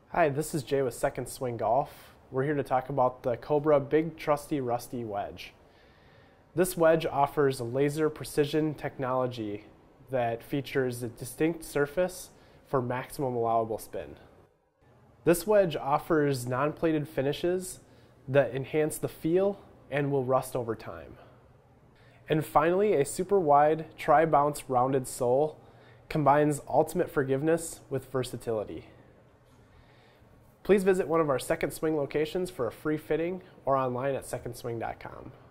Hi, this is Jay with Second Swing Golf. We're here to talk about the Cobra Big Trusty Rusty Wedge. This wedge offers a laser precision technology that features a distinct surface for maximum allowable spin. This wedge offers non-plated finishes that enhance the feel and will rust over time. And finally, a super wide tri-bounce rounded sole combines ultimate forgiveness with versatility. Please visit one of our Second Swing locations for a free fitting or online at secondswing.com.